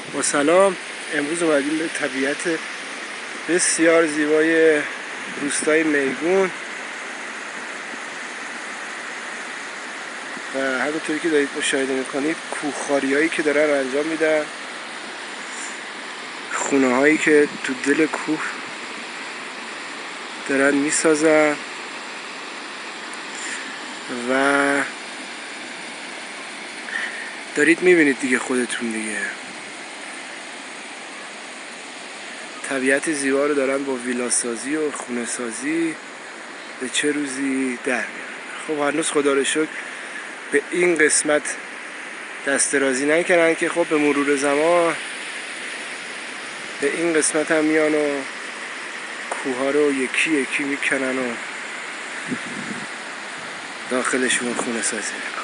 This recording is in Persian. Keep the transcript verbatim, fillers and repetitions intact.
با سلام. امروز اومدیم به طبیعت بسیار زیبای روستای میگون و همونطوری که دارید مشاهده میکنید کوهخواری هایی که دارن انجام میدن، خونه هایی که تو دل کوه دارن میسازن و دارید میبینید دیگه خودتون دیگه طبیعت زیبا رو دارن با ویلا سازی و خونه سازی به چه روزی در میارن. خب هنوز خدا رو شکر به این قسمت دست درازی نکردن که خب به مرور زمان به این قسمت هم میان و کوها رو یکی یکی میکنن و داخلشون خونه سازی.